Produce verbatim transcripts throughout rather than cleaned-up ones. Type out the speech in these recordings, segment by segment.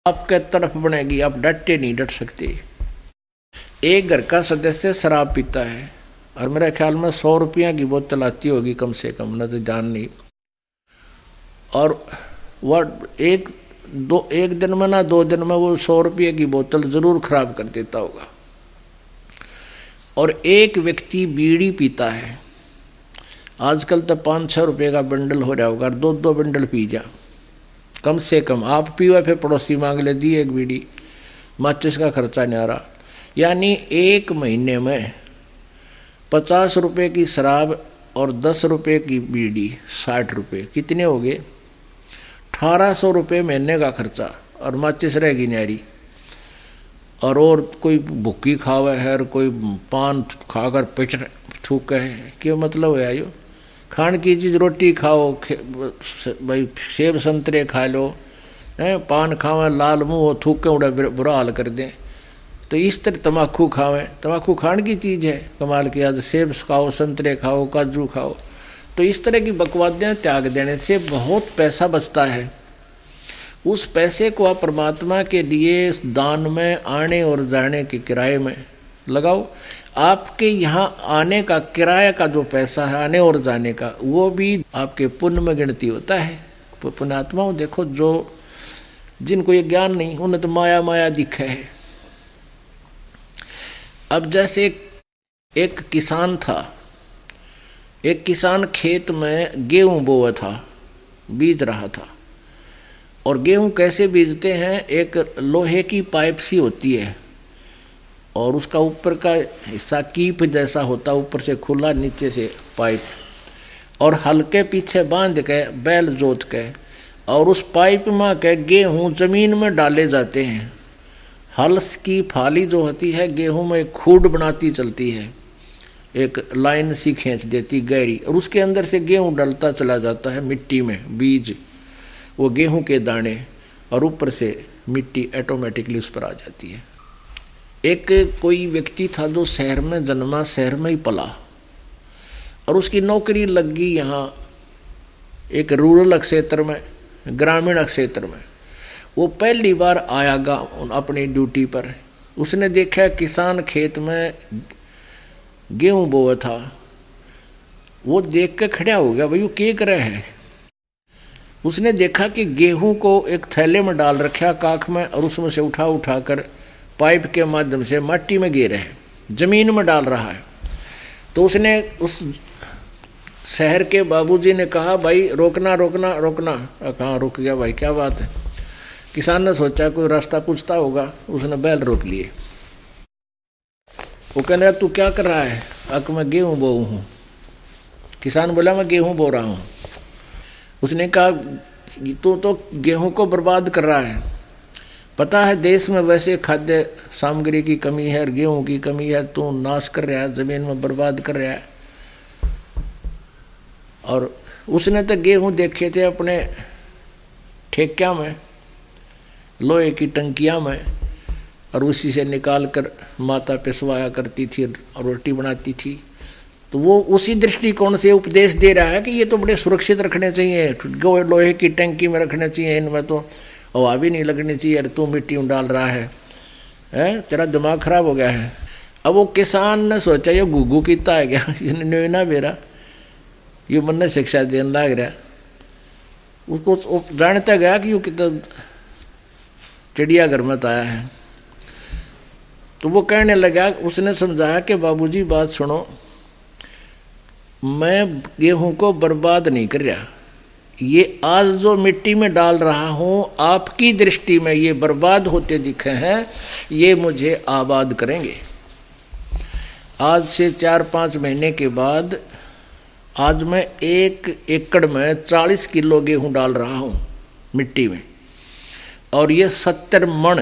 आपके तरफ बनेगी, आप डटे नहीं डट सकते। एक घर का सदस्य शराब पीता है और मेरे ख्याल में सौ रुपया की बोतल आती होगी कम से कम, न तो जान नहीं, और वह एक दो एक दिन में ना दो दिन में वो सौ रुपये की बोतल जरूर खराब कर देता होगा। और एक व्यक्ति बीड़ी पीता है, आजकल तो पाँच छः रुपये का बंडल हो रहा होगा, दो दो बंडल पी जा कम से कम। आप पीवा फिर पड़ोसी मांग ले दी एक बीड़ी, माचिस का खर्चा नहीं आ रहा। यानी एक महीने में पचास रुपये की शराब और दस रुपये की बीड़ी, साठ रुपये, कितने हो गए? अठारह सौ रुपये महीने का खर्चा, और माचिस रहेगी न्यारी। और और कोई भुक्की खावे है और कोई पान खाकर पेट थूक है, क्यों मतलब है यो? खान की चीज़ रोटी खाओ, भाई सेब संतरे खा लो, हैं पान खावें लाल मुँह थूकें उड़ा बुरा हाल कर दें। तो इस तरह तम्बाकू खावें, तम्बाकू खान की चीज़ है, कमाल की याद, सेब खाओ, संतरे खाओ, काजू खाओ। तो इस तरह की बकवादियाँ त्याग देने से बहुत पैसा बचता है। उस पैसे को आप परमात्मा के लिए दान में, आने और जाने के किराए में लगाओ। आपके यहाँ आने का किराए का जो पैसा है, आने और जाने का, वो भी आपके पुण्य में गिनती होता है। पुण्यात्माओं देखो, जो जिनको ये ज्ञान नहीं, उन्हें तो माया माया दिखा है। अब जैसे एक किसान था, एक किसान खेत में गेहूं बोया था, बीज रहा था। और गेहूं कैसे बीजते हैं? एक लोहे की पाइप सी होती है और उसका ऊपर का हिस्सा कीप जैसा होता है, ऊपर से खुला, नीचे से पाइप, और हल्के पीछे बांध के बैल जोत के, और उस पाइप में के गेहूं जमीन में डाले जाते हैं। हल्स की फाली जो होती है गेहूं में खूड बनाती चलती है, एक लाइन सी खींच देती गहरी, और उसके अंदर से गेहूं डलता चला जाता है मिट्टी में, बीज, वो गेहूं के दाने, और ऊपर से मिट्टी ऑटोमेटिकली उस पर आ जाती है। एक कोई व्यक्ति था जो शहर में जन्मा, शहर में ही पला, और उसकी नौकरी लग गई यहाँ एक रूरल क्षेत्र में, ग्रामीण क्षेत्र में। वो पहली बार आया गाँव अपनी ड्यूटी पर। उसने देखा किसान खेत में गेहूं बोया था। वो देख के खड़ा हो गया, भाई वो क्या कर रहे हैं? उसने देखा कि गेहूं को एक थैले में डाल रखा काख में, और उसमें से उठा उठा कर पाइप के माध्यम से मिट्टी में गिर है, जमीन में डाल रहा है। तो उसने उस शहर के बाबूजी ने कहा, भाई रोकना रोकना रोकना। कहाँ रुक गया भाई, क्या बात है? किसान ने सोचा कोई रास्ता पूछता होगा, उसने बैल रोक लिए। वो कहने तू क्या कर रहा है? अक मैं गेहूँ बोऊ हूँ। किसान बोला मैं गेहूँ बो रहा हूँ। उसने कहा तू तो गेहूँ को बर्बाद कर रहा है, पता है देश में वैसे खाद्य सामग्री की कमी है और गेहूँ की कमी है, तू नाश कर रहा है, जमीन में बर्बाद कर रहा है। और उसने तो गेहूँ देखे थे अपने ठेक्या में, लोहे की टंकियाँ में, और उसी से निकाल कर माता पिसवाया करती थी और रोटी बनाती थी। तो वो उसी दृष्टिकोण से उपदेश दे रहा है कि ये तो बड़े सुरक्षित रखने चाहिए, लोहे की टंकी में रखने चाहिए, इनमें तो हवा भी नहीं लगनी चाहिए, और तू मिट्टी में डाल रहा है, हैं तेरा दिमाग खराब हो गया है। अब वो किसान ने सोचा ये गुगू कितना है क्या, ये ना बेरा ये मन ने शिक्षा देने लग रहा। उसको जानता गया कि वो कितना चिड़ियाघर में आया है। तो वो कहने लगा, उसने समझाया कि बाबूजी बात सुनो, मैं गेहूं को बर्बाद नहीं कर रहा, ये आज जो मिट्टी में डाल रहा हूं आपकी दृष्टि में ये बर्बाद होते दिखे हैं, ये मुझे आबाद करेंगे। आज से चार पाँच महीने के बाद आज मैं एक एकड़ में चालीस किलो गेहूं डाल रहा हूं मिट्टी में, और ये सत्तर मन,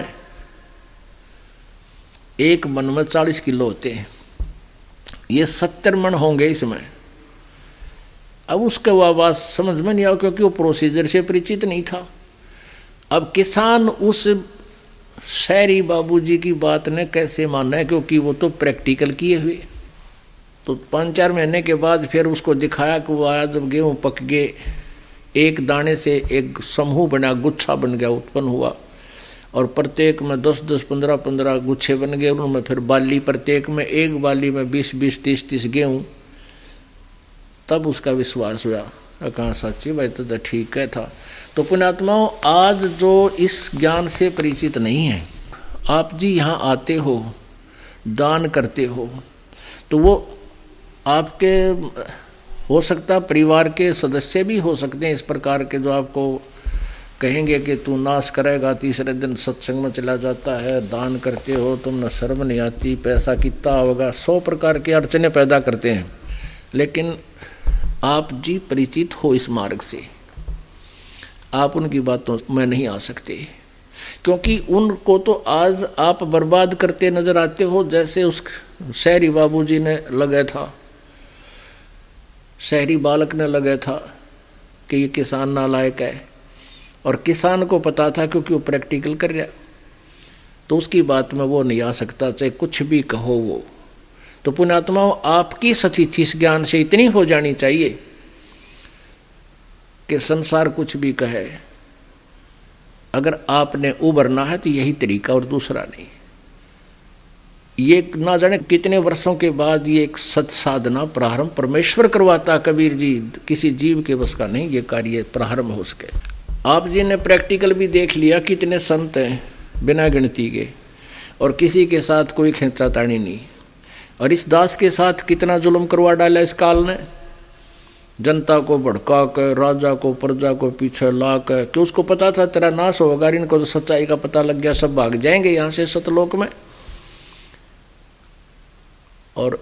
एक मन में चालीस किलो होते हैं, ये सत्तर मन होंगे इसमें। अब उसके आवाज समझ में नहीं आया क्योंकि वो प्रोसीजर से परिचित नहीं था। अब किसान उस शहरी बाबूजी की बात ने कैसे माना है, क्योंकि वो तो प्रैक्टिकल किए हुए। तो पाँच चार महीने के बाद फिर उसको दिखाया कि वो आया, जब गेहूँ पक गए, एक दाने से एक समूह बना, गुच्छा बन गया, उत्पन्न हुआ, और प्रत्येक में दस दस पंद्रह पंद्रह गुच्छे बन गए, उनमें फिर बाली, प्रत्येक में एक बाली में बीस बीस तीस तीस गेहूँ। तब उसका विश्वास हुआ, कहाँ सच्ची भाई तो ठीक है था। तो पुण्यात्माओं, आज जो इस ज्ञान से परिचित नहीं है, आप जी यहाँ आते हो, दान करते हो, तो वो आपके हो सकता परिवार के सदस्य भी हो सकते हैं इस प्रकार के, जो आपको कहेंगे कि तू नाश करेगा, तीसरे दिन सत्संग में चला जाता है, दान करते हो, तुमने शर्म नहीं आती, पैसा कितना होगा, सौ प्रकार की अड़चने पैदा करते हैं। लेकिन आप जी परिचित हो इस मार्ग से, आप उनकी बातों में नहीं आ सकते, क्योंकि उनको तो आज आप बर्बाद करते नजर आते हो। जैसे उस शहरी बाबूजी ने लगा था, शहरी बालक ने लगा था कि ये किसान नालायक है, और किसान को पता था क्योंकि वो प्रैक्टिकल कर रहा, तो उसकी बात में वो नहीं आ सकता, चाहे कुछ भी कहो वो। तो पुण्यात्माओं, आपकी स्थिति इस ज्ञान से इतनी हो जानी चाहिए कि संसार कुछ भी कहे, अगर आपने उबरना है तो यही तरीका और दूसरा नहीं। ये ना जाने कितने वर्षों के बाद ये एक सत साधना प्रारंभ परमेश्वर करवाता। कबीर जी, किसी जीव के बस का नहीं ये कार्य प्रारंभ हो सके। आप जी ने प्रैक्टिकल भी देख लिया, कितने संत हैं बिना गिनती के, और किसी के साथ कोई खींचातानी नहीं। और इस दास के साथ कितना जुल्म करवा डाला इस काल ने, जनता को भड़का कर, राजा को प्रजा को पीछे ला कर, कि उसको पता था तेरा नाश होगा, इनको तो सच्चाई का पता लग गया, सब भाग जाएंगे यहाँ से सतलोक में। और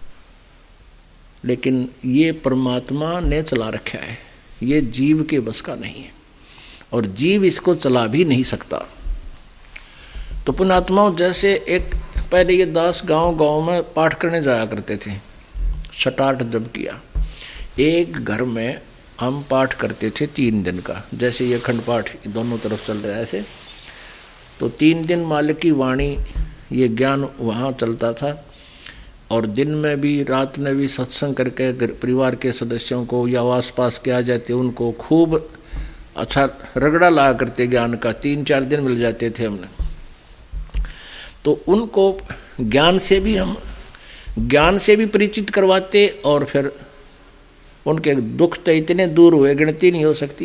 लेकिन ये परमात्मा ने चला रखा है, ये जीव के बस का नहीं है, और जीव इसको चला भी नहीं सकता। तो पुण्यात्माओं, जैसे एक पहले ये दास गांव गांव में पाठ करने जाया करते थे, छठाठ जब किया, एक घर में हम पाठ करते थे तीन दिन का, जैसे ये खंड पाठ दोनों तरफ चल रहा है ऐसे, तो तीन दिन मालिक की वाणी ये ज्ञान वहाँ चलता था। और दिन में भी, रात में भी सत्संग करके परिवार के सदस्यों को या आस पास के आ जाते उनको खूब अच्छा रगड़ा लाया करते ज्ञान का, तीन चार दिन मिल जाते थे हमने। तो उनको ज्ञान से भी हम ज्ञान से भी परिचित करवाते, और फिर उनके दुख तो इतने दूर हुए गिनती नहीं हो सकती।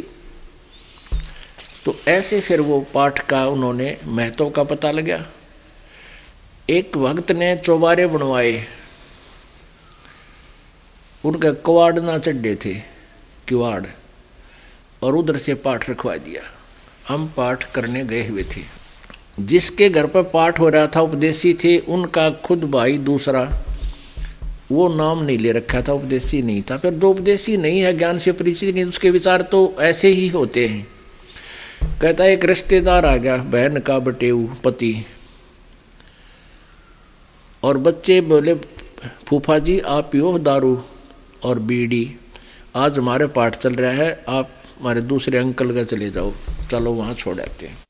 तो ऐसे फिर वो पाठ का उन्होंने महत्व का पता लगा। एक भक्त ने चौबारे बनवाए, उनका किवाड़ ना चढ़े थे, किवाड़, और उधर से पाठ रखवा दिया। हम पाठ करने गए हुए थे, जिसके घर पर पाठ हो रहा था उपदेशी थे, उनका खुद भाई दूसरा, वो नाम नहीं ले रखा था, उपदेशी नहीं था। फिर जो उपदेशी नहीं है, ज्ञान से परिचित नहीं, उसके विचार तो ऐसे ही होते हैं। कहता है एक रिश्तेदार आ गया, बहन का बटेऊ पति, और बच्चे बोले फूफा जी आप पियो दारू और बीड़ी, आज हमारे पाठ चल रहा है, आप हमारे दूसरे अंकल का चले जाओ, चलो वहाँ छोड़ आते हैं।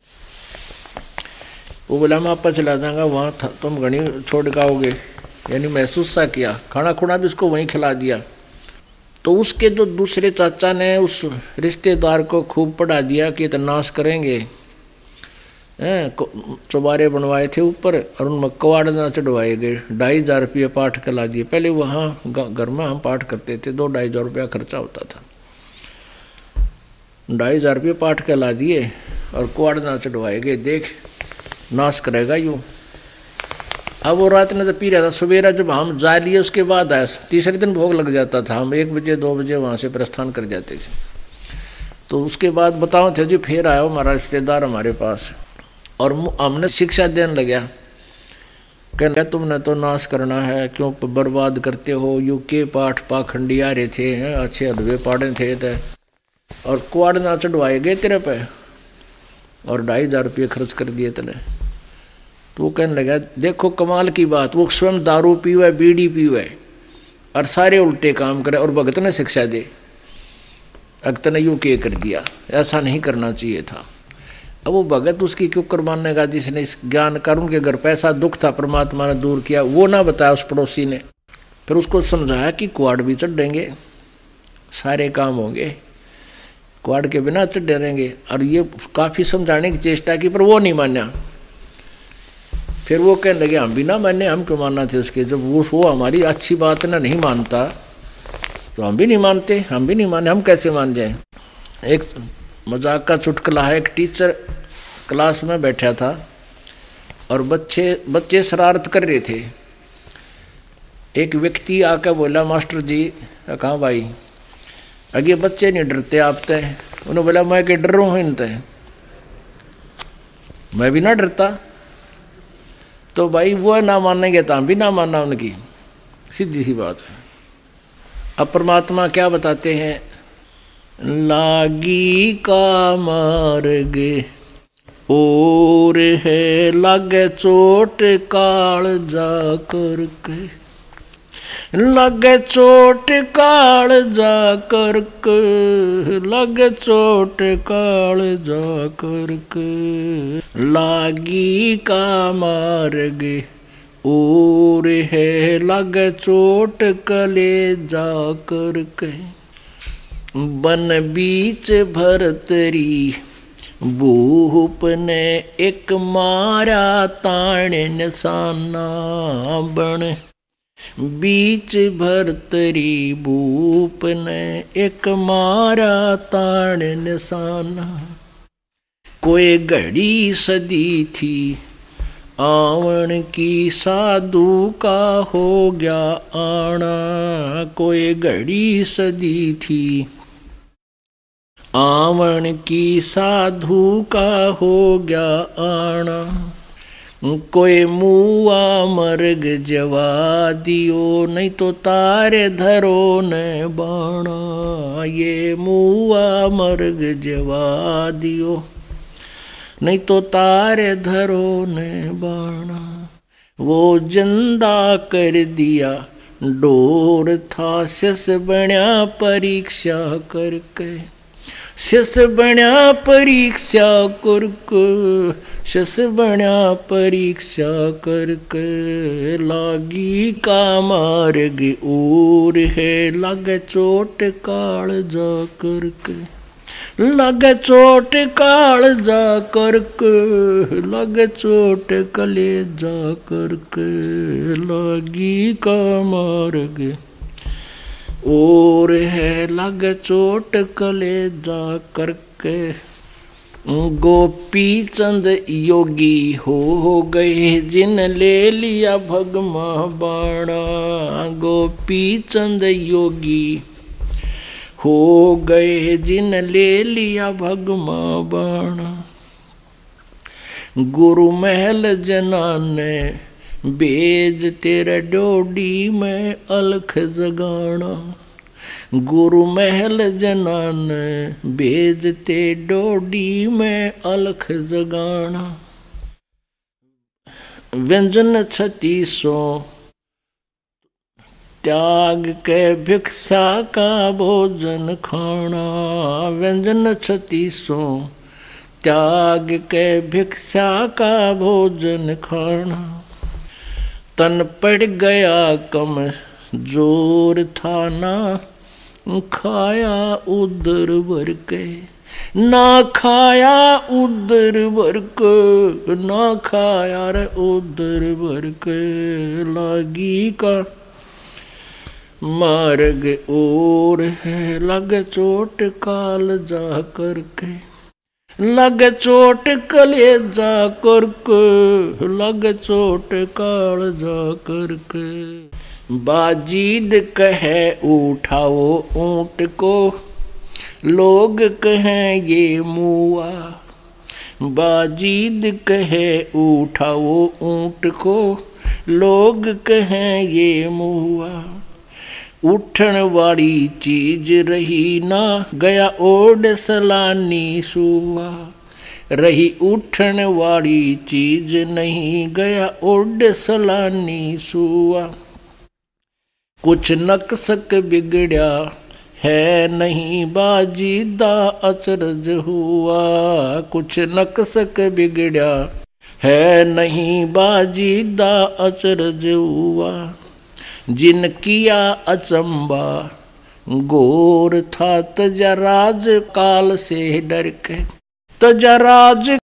वो बोला मैं आपका चला जाऊँगा, वहाँ तुम घनी छोड़ गाओगे, यानी महसूस सा किया, खाना खुना भी उसको वहीं खिला दिया। तो उसके जो दूसरे चाचा ने उस रिश्तेदार को खूब पढ़ा दिया कि तो नाश करेंगे, चौबारे बनवाए थे ऊपर, और उनमें कवाड़ ना चढ़वाए गए, ढाई हजार रुपये पाठ कला दिए। पहले वहाँ घर में हम पाठ करते थे, दो ढाई हजार रुपया खर्चा होता था, ढाई हजार रुपये पाठ कला दिए और कवाड़ ना चढ़वाए गए, देख नाश करेगा यूँ। अब वो रात में तो पी रहा था, सवेरा जब हम जा लिए उसके बाद आया, तीसरे दिन भोग लग जाता था, हम एक बजे दो बजे वहाँ से प्रस्थान कर जाते थे। तो उसके बाद बताओ थे जी, फिर आया हमारा रिश्तेदार हमारे पास, और हमने शिक्षा देने लगा, कहने तुमने तो नाश करना है, क्यों बर्बाद करते हो, यू के पाठ पाखंडी आ रहे थे, हैं अच्छे अधवे पाड़े थे ते, और कुआड़ ना चढ़वाए गए तेरे पे, और ढाई हजार रुपये खर्च कर दिए तेने। तो वो कहने लगा देखो कमाल की बात, वो स्वयं दारू पीवे, बीड़ी पीवे, और सारे उल्टे काम करे, और भगत ने शिक्षा दे, भगत ने यूँ के कर दिया, ऐसा नहीं करना चाहिए था। अब वो भगत उसकी क्यों कुर्बान का, जिसने इस ज्ञान कर, उनके घर पैसा दुख था, परमात्मा ने दूर किया, वो ना बताया उस पड़ोसी ने। फिर उसको समझाया कि कुआड़ भी चढ़ देंगे, सारे काम होंगे, क्वाड के बिना तो डरेंगे। और ये काफ़ी समझाने की चेष्टा की पर वो नहीं माना। फिर वो कहने लगे हम भी ना माने, हम क्यों मानना थे उसके, जब वो वो हमारी अच्छी बात ना नहीं मानता तो हम भी नहीं मानते, हम भी नहीं माने, हम कैसे मान जाएं। एक मजाक का चुटकुला है, एक टीचर क्लास में बैठा था और बच्चे बच्चे शरारत कर रहे थे। एक व्यक्ति आकर बोला मास्टर जी, कहाँ भाई अगे बच्चे नहीं डरते आप तय। उन्होंने बोला मैं क्या डर रहा हूँ इन तय, मैं भी ना डरता। तो भाई वो ना मानेंगे तो हम भी ना मानना उनकी, सीधी सी बात है। अब परमात्मा क्या बताते हैं, लागी का मार्ग और है लागे चोट काल जा करके, लागे चोट काल जा करके, लागे चोट काल जा करके, लागी का मार्ग और है लागे चोट कले जा करके, बन बीच भरतरी भूप ने एक मारा ताण निशाना, बन बीच भरतरी भूप ने एक मारा ताण निशाना, कोई घड़ी सदी थी आवन की साधु का हो गया आना, कोई घड़ी सदी थी आवन की साधु का हो गया आना, कोई मुआ मर्ग जवा दियो नहीं तो तारे धरो न बाणा, ये मुआ मर्ग जवा दियो नहीं तो तारे धरो ने बाणा, वो जिंदा कर दिया डोर था शिष बण्या परीक्षा करके, शिष बण्या परीक्षा करके, शिष बण्या परीक्षा करके, लागी का मार्ग और है लागे चोट काल जा करके, लगे चोट काल जा करके, लगे चोट कले जा करके, लागी का मार्ग और है लगे चोट कले जा करके, गोपी चंद योगी हो गए जिन ले लिया भगमा बाणा, गोपी चंद योगी हो गए जिन ले लिया भगमा बाणा, गुरु महल जनाने बेज तेरे डोडी में अलख जगाना, गुरु महल जनाने बेज ते डोडी में अलख जगाना, व्यंजन छत्तीसों त्याग के भिक्षा का भोजन खाना, व्यंजन छत्तीसों त्याग के भिक्षा का भोजन खाना, तन पड़ गया कम जोर था ना खाया उदर भर के, ना खाया उदर भर के, ना खाया रे उदर भर के, लागी का मार्ग और है लग चोट काल जा करके, लग चोट कले जा करके, लग चोट काल जा करके, बाजीद कहे उठाओ ऊंट को लोग कहें ये मुआ, बाजीद कहे उठाओ ऊंट को लोग कहें ये मुआ, उठन वाली चीज रही ना गया ओड सलानी सुआ, रही उठन वाली चीज नहीं गया ओड सलानी सुआ, कुछ नक्सक बिगड़या है नहीं बाजीदा अचरज हुआ, कुछ नक्सक बिगड़या है नहीं बाजीदा अचरज हुआ, जिन किया अचंबा घोर था तजराज काल से डर के, तजराज